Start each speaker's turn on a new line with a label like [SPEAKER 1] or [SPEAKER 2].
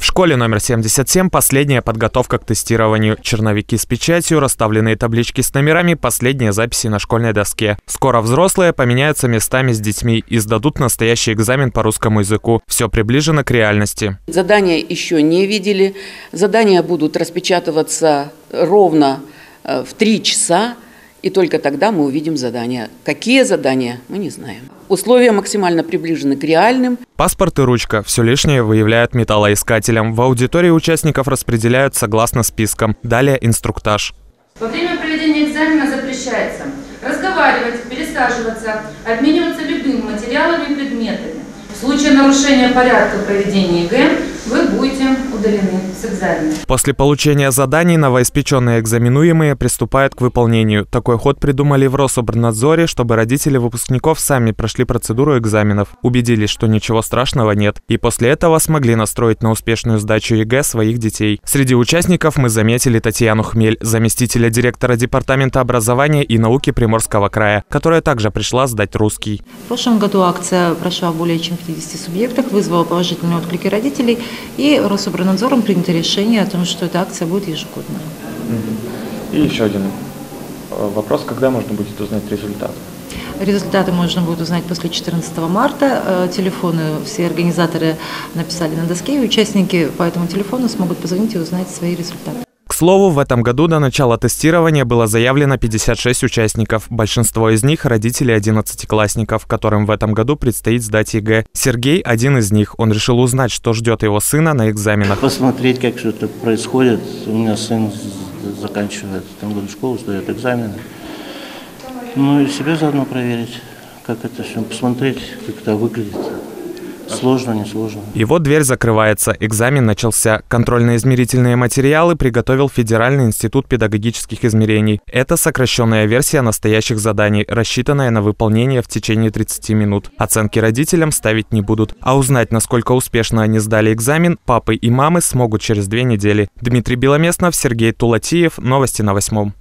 [SPEAKER 1] школе номер 77 последняя подготовка к тестированию. Черновики с печатью, расставленные таблички с номерами, последние записи на школьной доске. Скоро взрослые поменяются местами с детьми и сдадут настоящий экзамен по русскому языку. Все приближено к реальности.
[SPEAKER 2] Задания еще не видели. Задания будут распечатываться ровно в 3 часа. И только тогда мы увидим задания. Какие задания, мы не знаем. Условия максимально приближены к реальным.
[SPEAKER 1] Паспорт и ручка все лишнее выявляют металлоискателям. В аудитории участников распределяют согласно спискам. Далее инструктаж.
[SPEAKER 3] Во время проведения экзамена запрещается разговаривать, пересаживаться, обмениваться любыми материалами и предметами. В случае нарушения порядка проведения ЕГЭ вы будете удалены с экзамена.
[SPEAKER 1] После получения заданий новоиспеченные экзаменуемые приступают к выполнению. Такой ход придумали в Рособорнадзоре, чтобы родители выпускников сами прошли процедуру экзаменов, убедились, что ничего страшного нет, и после этого смогли настроить на успешную сдачу ЕГЭ своих детей. Среди участников мы заметили Татьяну Хмель, заместителя директора Департамента образования и науки Приморского края, которая также пришла сдать русский.
[SPEAKER 4] В прошлом году акция прошла в более чем 50 субъектах, вызвала положительные отклики родителей, и Рособорнадзором принято решение о том, что эта акция будет ежегодная.
[SPEAKER 5] И еще один вопрос: когда можно будет узнать результат?
[SPEAKER 4] Результаты можно будет узнать после 14 марта. Телефоны все организаторы написали на доске, и участники по этому телефону смогут позвонить и узнать свои результаты.
[SPEAKER 1] К слову, в этом году до начала тестирования было заявлено 56 участников. Большинство из них – родители 11-классников, которым в этом году предстоит сдать ЕГЭ. Сергей – один из них. Он решил узнать, что ждет его сына на экзаменах.
[SPEAKER 6] Посмотреть, как что-то происходит. У меня сын заканчивает в этом году школу, сдает экзамены. Ну и себя заодно проверить, как это все, посмотреть, как это выглядит. Сложно, не сложно.
[SPEAKER 1] И вот дверь закрывается, экзамен начался. Контрольно-измерительные материалы приготовил Федеральный институт педагогических измерений. Это сокращенная версия настоящих заданий, рассчитанная на выполнение в течение 30 минут. Оценки родителям ставить не будут. А узнать, насколько успешно они сдали экзамен, папы и мамы смогут через 2 недели. Дмитрий Беломеснов, Сергей Тулатиев. Новости на 8.